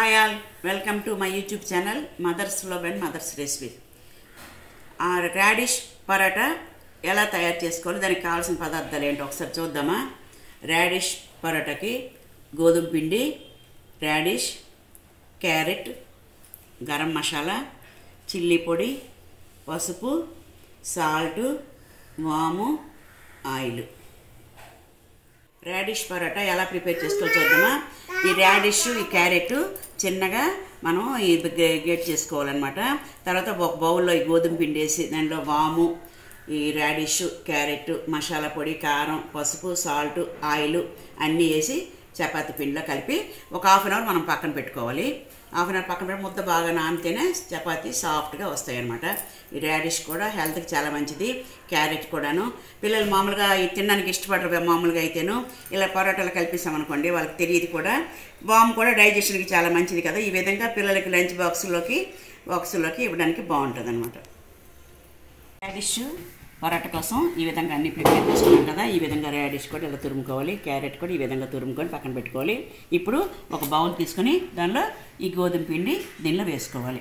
Hi all, welcome to my YouTube channel Mother's Love and Mother's Recipe. Radish Paratha ఎలా తయారు చేసుకోవాలి దానికి కావాల్సిన పదార్థాలు ఏంటో ఒకసారి చూద్దామా. రాడిష్ పరాటాకి గోధుమ పిండి, radish, carrot, garam masala, chilli పొడి, పసుపు, సాల్ట్, వాము, ఆయిల్. రాడిష్ పరాటా ఎలా ప్రిపేర్ చేసుకోవాలో చూద్దామా. ఈ రాడిష్, ఈ క్యారెట్ చిన్నగా మనం గేట్ చేసుకోవాలన్నమాట. తర్వాత ఒక బౌల్లో ఈ గోధుమ పిండి వేసి దానిలో వాము, ఈ రాడిష్, క్యారెట్, మసాలా పొడి, కారం, పసుపు, సాల్ట్, ఆయిల్ అన్నీ వేసి చపాతీ పిండిలో కలిపి ఒక హాఫ్ అన్ అవర్ మనం పక్కన పెట్టుకోవాలి. హాఫ్ అన్ అవర్ పక్కన పెట్టి ముద్ద బాగా నానితేనే చపాతీ సాఫ్ట్గా వస్తాయి అన్నమాట. ఈ రాడిష్ కూడా హెల్త్కి చాలా మంచిది, క్యారెట్ కూడాను. పిల్లలు మామూలుగా తినడానికి ఇష్టపడరు, మామూలుగా అయితేను ఇలా పరోటాలు కలిపిస్తామనుకోండి వాళ్ళకి తెలియదు కూడా. వాము కూడా డైజెషన్కి చాలా మంచిది కదా. ఈ విధంగా పిల్లలకి లంచ్ బాక్సులోకి ఇవ్వడానికి బాగుంటుంది అన్నమాట. రాడిష్ పరోటా కోసం ఈ విధంగా అన్ని ప్రిపేర్ చేసుకున్నాం కదా. ఈ విధంగా రాడిష్ కూడా ఇలా తురుముకోవాలి, క్యారెట్ కూడా ఈ విధంగా తురుముకొని పక్కన పెట్టుకోవాలి. ఇప్పుడు ఒక బౌల్ తీసుకొని దానిలో ఈ గోధుమ పిండి దీనిలో వేసుకోవాలి.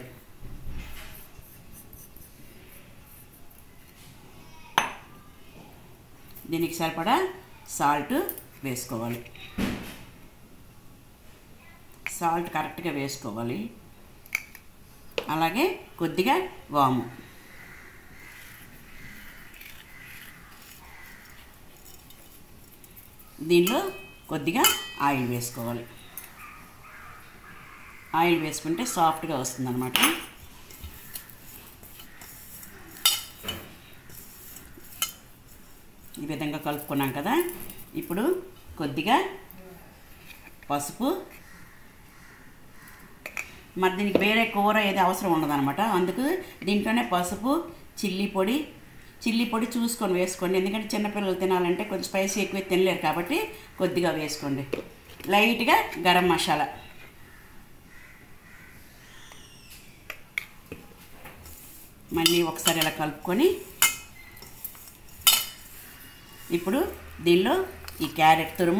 దీనికి సరిపడా సాల్ట్ వేసుకోవాలి. సాల్ట్ కరెక్ట్గా వేసుకోవాలి. అలాగే కొద్దిగా వాము, దీనిలో కొద్దిగా ఆయిల్ వేసుకోవాలి. ఆయిల్ వేసుకుంటే సాఫ్ట్గా వస్తుంది అన్నమాట. ఈ విధంగా కలుపుకున్నాం కదా. ఇప్పుడు కొద్దిగా పసుపు, మరి దీనికి వేరే కూర ఏది అవసరం ఉండదన్నమాట. అందుకు దీంట్లోనే పసుపు, చిల్లీ పొడి చూసుకొని వేసుకోండి. ఎందుకంటే చిన్నపిల్లలు తినాలంటే కొంచెం స్పైసీ ఎక్కువ తినలేరు కాబట్టి కొద్దిగా వేసుకోండి. లైట్గా గరం మసాలా, మళ్ళీ ఒకసారి ఇలా కలుపుకొని ఇప్పుడు దీనిలో ఈ క్యారెట్ తురుము,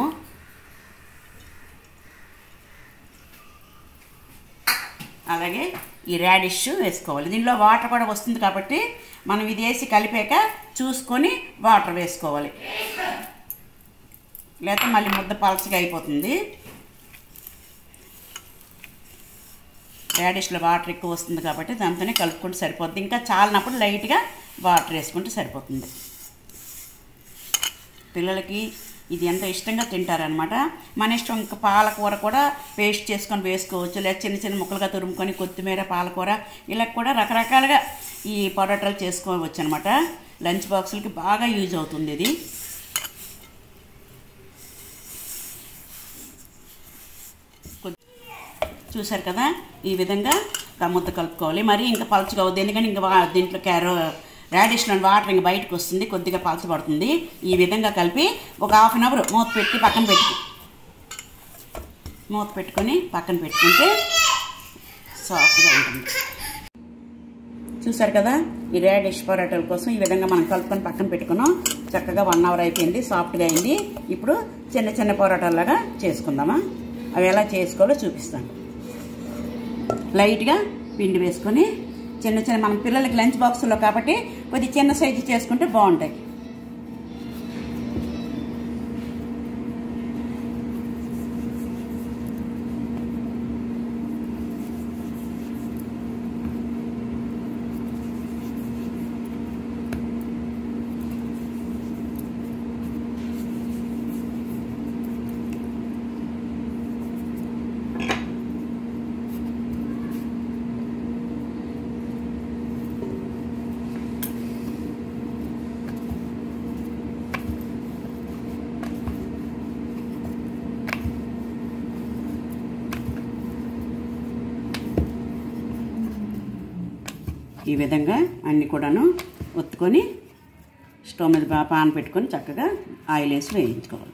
అలాగే ఈ రాడిష్ వేసుకోవాలి. దీనిలో వాటర్ కూడా వస్తుంది కాబట్టి మనం ఇది వేసి కలిపాక చూసుకొని వాటర్ వేసుకోవాలి, లేకపోతే మళ్ళీ ముద్ద పలచగా అయిపోతుంది. రాడిష్లో వాటర్ ఎక్కువ వస్తుంది కాబట్టి దాంతోనే కలుపుకుంటే సరిపోతుంది. ఇంకా చాలినప్పుడు లైట్గా వాటర్ వేసుకుంటే సరిపోతుంది. పిల్లలకి ఇది ఎంతో ఇష్టంగా తింటారనమాట. మన ఇష్టం. ఇంకా పాలకూర కూడా పేస్ట్ చేసుకొని వేసుకోవచ్చు, లేదా చిన్న చిన్న ముక్కలుగా తురుముకొని కొత్తిమీర, పాలకూర ఇలా కూడా రకరకాలుగా ఈ పరోటాలు చేసుకోవచ్చు అనమాట. లంచ్ బాక్సులకి బాగా యూజ్ అవుతుంది ఇది. చూసారు కదా, ఈ విధంగా ముద్ద కలుపుకోవాలి. మరి ఇంకా పలుచగా అవుతుంది, ఎందుకంటే ఇంకా దీంట్లో రాడిష్లో వాటర్ ఇంకా బయటకు వస్తుంది, కొద్దిగా పలచబడుతుంది. ఈ విధంగా కలిపి ఒక హాఫ్ అన్ అవర్ మూత పెట్టుకొని పక్కన పెట్టుకుంటే సాఫ్ట్గా ఉంటుంది. చూసారు కదా, ఈ రాడిష్ పరోటాల కోసం ఈ విధంగా మనం కలుపుకొని పక్కన పెట్టుకున్నాం. చక్కగా 1 అవర్ అయిపోయింది, సాఫ్ట్గా అయింది. ఇప్పుడు చిన్న చిన్న పరోటాలాగా చేసుకుందామా. అవి ఎలా చేసుకోవాలో చూపిస్తాను. లైట్గా పిండి వేసుకొని చిన్న చిన్న మనం పిల్లలకి లంచ్ బాక్సుల్లో కాబట్టి కొద్ది చిన్న సైజు చేసుకుంటే బాగుంటాయి. ఈ విధంగా అన్నీ కూడాను ఒత్తుకొని స్టవ్ మీద పాన్ పెట్టుకొని చక్కగా ఆయిల్ వేసి వేయించుకోవాలి.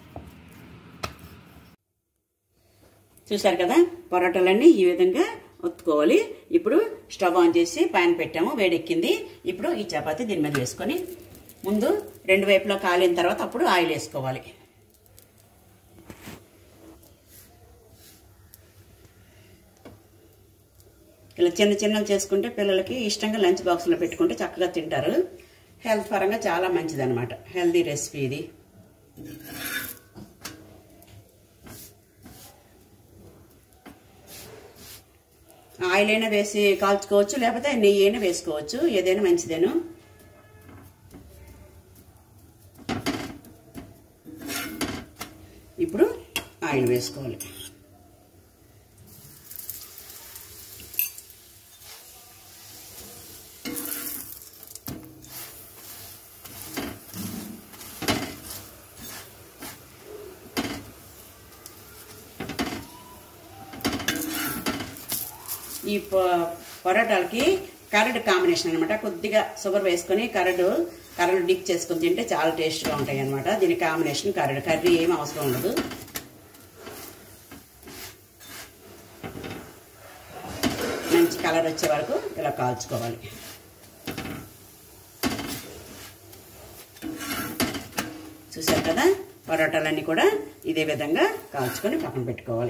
చూసారు కదా, పరోటాలన్నీ ఈ విధంగా ఒత్తుకోవాలి. ఇప్పుడు స్టవ్ ఆన్ చేసి పాన్ పెట్టాము, వేడెక్కింది. ఇప్పుడు ఈ చపాతీ దీని మీద వేసుకొని ముందు 2 వైపులా కాలిన తర్వాత అప్పుడు ఆయిల్ వేసుకోవాలి. ఇలా చిన్న చిన్నలు చేసుకుంటే పిల్లలకి ఇష్టంగా లంచ్ బాక్స్లో పెట్టుకుంటే చక్కగా తింటారు. హెల్త్ పరంగా చాలా మంచిదన్నమాట. హెల్తీ రెసిపీ ఇది. ఆయిల్ అయినా వేసి కాల్చుకోవచ్చు, లేకపోతే నెయ్యి అయినా వేసుకోవచ్చు, ఏదైనా మంచిదేను. ఇప్పుడు ఆయిల్ వేసుకోవాలి. ఈ పరోటాలకి కర్డ్ కాంబినేషన్ అనమాట. కొద్దిగా షుగర్ వేసుకొని కర్డ్ డిప్ చేసుకొని తింటే చాలా టేస్ట్గా ఉంటాయి అనమాట. దీని కాంబినేషన్ కర్డ్. కర్రీ ఏం అవసరం ఉండదు. మంచి కలర్ వచ్చే వరకు ఇలా కాల్చుకోవాలి. చూసారు కదా, పరోటాలన్నీ కూడా ఇదే విధంగా కాల్చుకొని పక్కన పెట్టుకోవాలి.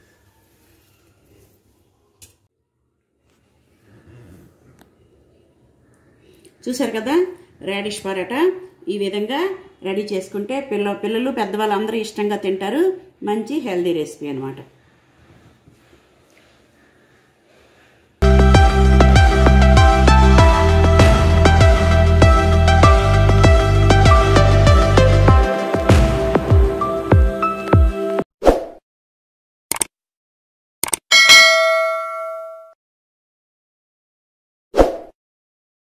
చూసారు కదా, రాడిష్ పరోటా ఈ విధంగా రెడీ చేసుకుంటే పిల్లలు పెద్దవాళ్ళు అందరూ ఇష్టంగా తింటారు. మంచి హెల్దీ రెసిపీ అనమాట.